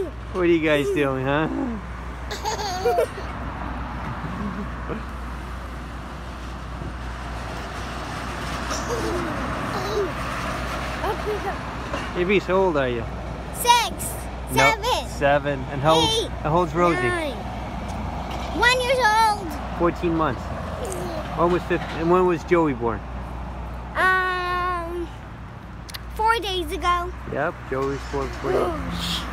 What are you guys doing, huh? Maybe, so old are you? 6, 7, No, 7. And how old's Rosie? 9. 1 year old. 14 months. When was 15, and when was Joey born? 4 days ago. Yep, Joey's born 4 days.